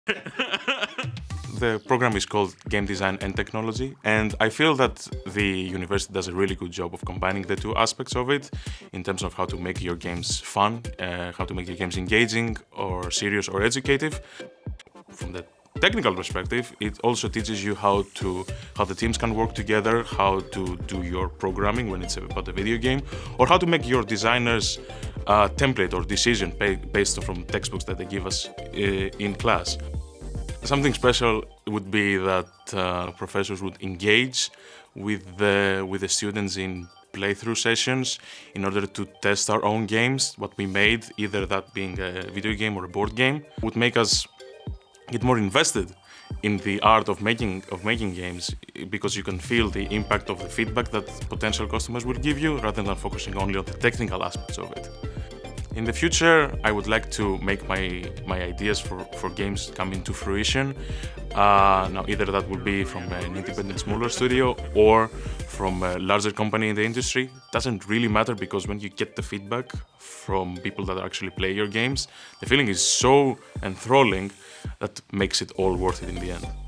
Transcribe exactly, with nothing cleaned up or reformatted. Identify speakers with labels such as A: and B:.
A: The program is called Game Design and Technology, and I feel that the university does a really good job of combining the two aspects of it in terms of how to make your games fun, uh, how to make your games engaging or serious or educative. From the technical perspective, it also teaches you how to how the teams can work together, how to do your programming when it's about a video game, or how to make your designers uh, template or decision based from textbooks that they give us uh, in class. Something special would be that uh, professors would engage with the, with the students in playthrough sessions in order to test our own games, what we made, either that being a video game or a board game, would make us get more invested in the art of making, of making games, because you can feel the impact of the feedback that potential customers will give you rather than focusing only on the technical aspects of it. In the future, I would like to make my, my ideas for, for games come into fruition. Uh, now, either that will be from an independent smaller studio or from a larger company in the industry. Doesn't really matter, because when you get the feedback from people that actually play your games, the feeling is so enthralling that makes it all worth it in the end.